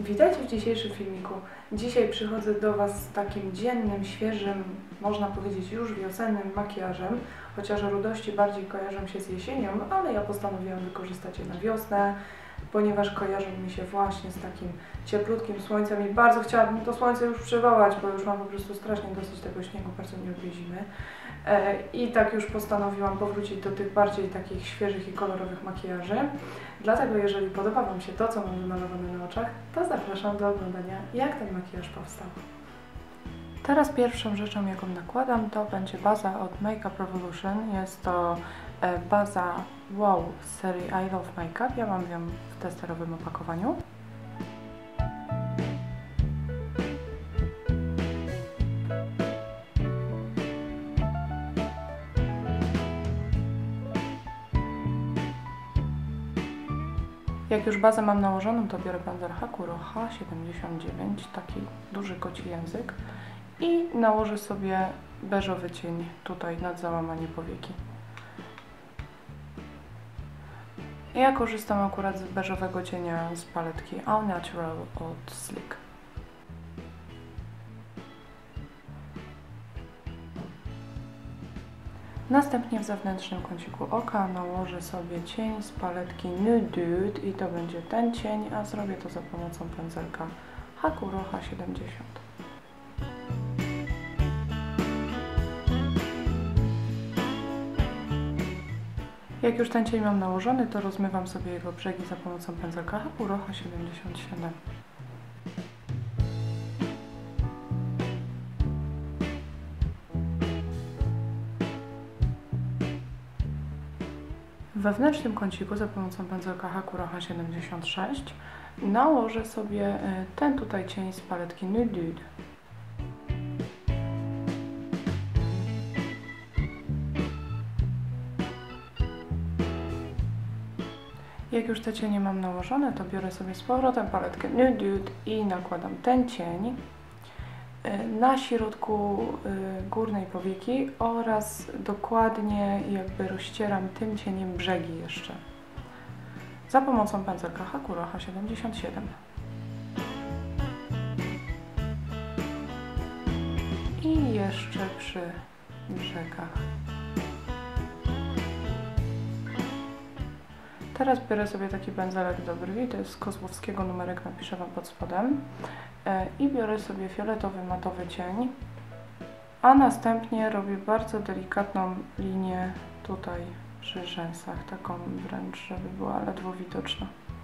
Witajcie w dzisiejszym filmiku. Dzisiaj przychodzę do Was z takim dziennym, świeżym, można powiedzieć już wiosennym makijażem, chociaż rudości bardziej kojarzą się z jesienią, ale ja postanowiłam wykorzystać je na wiosnę, ponieważ kojarzą mi się właśnie z takim cieplutkim słońcem i bardzo chciałabym to słońce już przywołać, bo już mam po prostu strasznie dosyć tego śniegu, bardzo nie lubię zimy. I tak już postanowiłam powrócić do tych bardziej takich świeżych i kolorowych makijaży. Dlatego jeżeli podoba Wam się to, co mam wymalowane na oczach, to zapraszam do oglądania, jak ten makijaż powstał. Teraz pierwszą rzeczą, jaką nakładam, to będzie baza od Makeup Revolution. Jest to baza Wow z serii I Love Makeup. Ja mam ją w testerowym opakowaniu. Jak już bazę mam nałożoną, to biorę pędzel Hakuro H79, taki duży koci język, i nałożę sobie beżowy cień tutaj nad załamanie powieki. Ja korzystam akurat z beżowego cienia z paletki All Natural od Sleek. Następnie w zewnętrznym kąciku oka nałożę sobie cień z paletki Nude Dude i to będzie ten cień, a zrobię to za pomocą pędzelka Hakuro H70. Jak już ten cień mam nałożony, to rozmywam sobie jego brzegi za pomocą pędzelka Hakuro H77. W wewnętrznym kąciku za pomocą pędzelka Hakuro H76 nałożę sobie ten tutaj cień z paletki Nude Dude. Jak już te cienie mam nałożone, to biorę sobie z powrotem paletkę Nude Dude i nakładam ten cień na środku górnej powieki oraz dokładnie jakby rozcieram tym cieniem brzegi jeszcze za pomocą pędzelka Hakuro H77. I jeszcze przy brzegach. Teraz biorę sobie taki pędzelek do brwi, to jest z Kozłowskiego, numerek napiszę Wam pod spodem. I biorę sobie fioletowy matowy cień, a następnie robię bardzo delikatną linię tutaj przy rzęsach, taką wręcz, żeby była ledwo widoczna.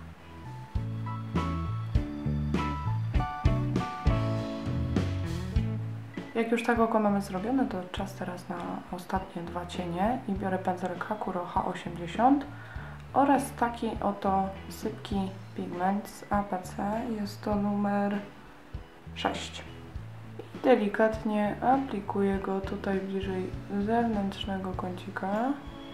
Jak już tak oko mamy zrobione, to czas teraz na ostatnie dwa cienie i biorę pędzelek Hakuro H80 oraz taki oto sypki pigment z APC, jest to numer 6. I delikatnie aplikuję go tutaj bliżej zewnętrznego kącika.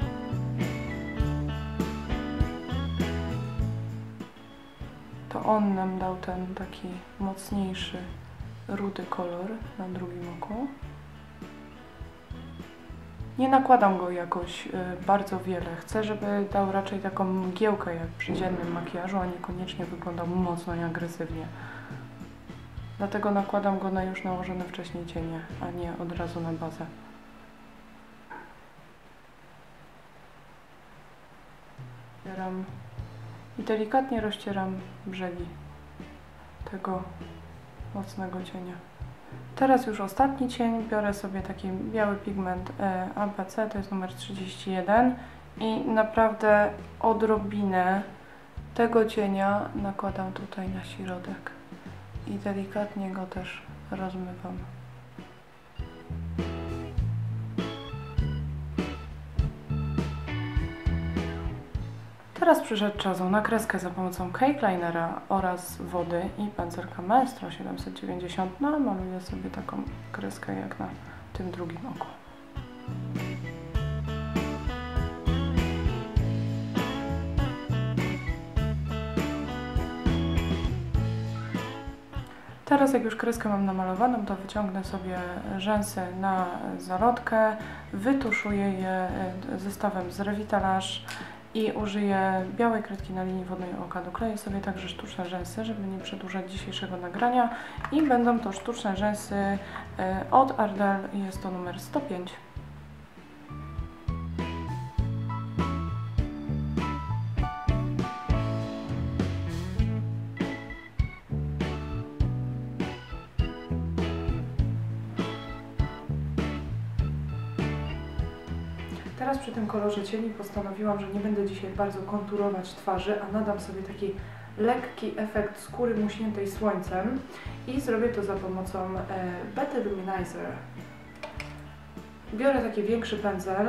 To on nam dał ten taki mocniejszy, rudy kolor na drugim oku. Nie nakładam go jakoś bardzo wiele. Chcę, żeby dał raczej taką mgiełkę jak przy dziennym makijażu, a niekoniecznie wyglądał mocno i agresywnie. Dlatego nakładam go na już nałożone wcześniej cienie, a nie od razu na bazę. Bieram i delikatnie rozcieram brzegi tego mocnego cienia. Teraz już ostatni cień, biorę sobie taki biały pigment APC, to jest numer 31 i naprawdę odrobinę tego cienia nakładam tutaj na środek i delikatnie go też rozmywam. Teraz przyszedł czas na kreskę za pomocą Cake Linera oraz wody i pędzelka Maestro 790. Namaluję sobie taką kreskę jak na tym drugim oku. Teraz jak już kreskę mam namalowaną, to wyciągnę sobie rzęsy na zalotkę, wytuszuję je zestawem z Revitalage I użyję białej kredki na linii wodnej oka. Dokleję sobie także sztuczne rzęsy, żeby nie przedłużać dzisiejszego nagrania. I będą to sztuczne rzęsy od Ardell i jest to numer 105. Teraz przy tym kolorze cieni postanowiłam, że nie będę dzisiaj bardzo konturować twarzy, a nadam sobie taki lekki efekt skóry muśniętej słońcem i zrobię to za pomocą Better Luminizer. Biorę taki większy pędzel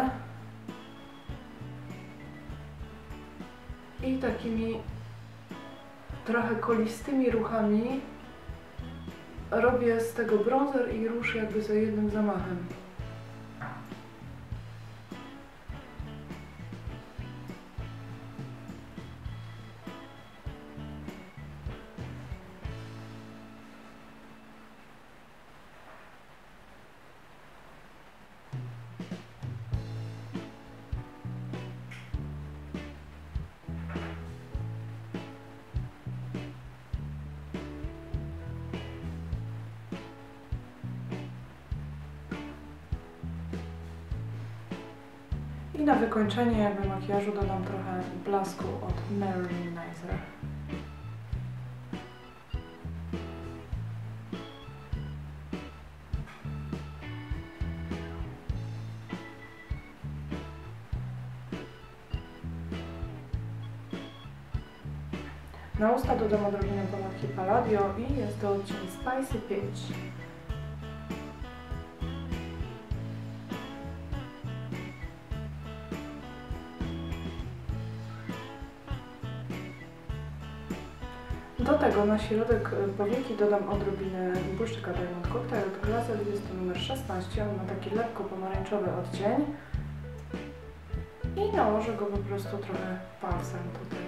i takimi trochę kolistymi ruchami robię z tego bronzer i róż jakby za jednym zamachem. I na wykończenie jakby makijażu dodam trochę blasku od Nail Luminizer. Na usta dodam odrobinę pomadki Palladio i jest to odcień Spicy Peach. Do tego na środek powieki dodam odrobinę błyszczyka Diamond Cocktail od Glazer, jest to numer 16, on ma taki lekko pomarańczowy odcień i nałożę go po prostu trochę palcem tutaj,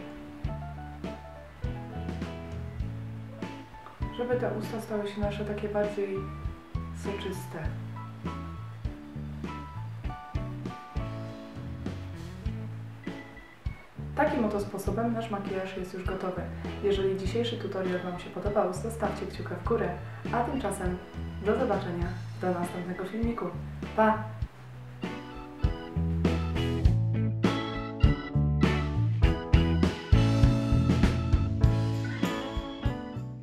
żeby te usta stały się nasze takie bardziej soczyste. Takim oto sposobem nasz makijaż jest już gotowy. Jeżeli dzisiejszy tutorial Wam się podobał, zostawcie kciuka w górę, a tymczasem do zobaczenia do następnego filmiku. Pa!